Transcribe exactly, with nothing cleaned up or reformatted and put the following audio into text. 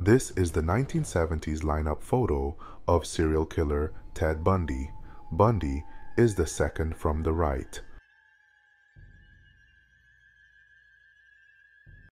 This is the nineteen seventies lineup photo of serial killer Ted Bundy. Bundy is the second from the right.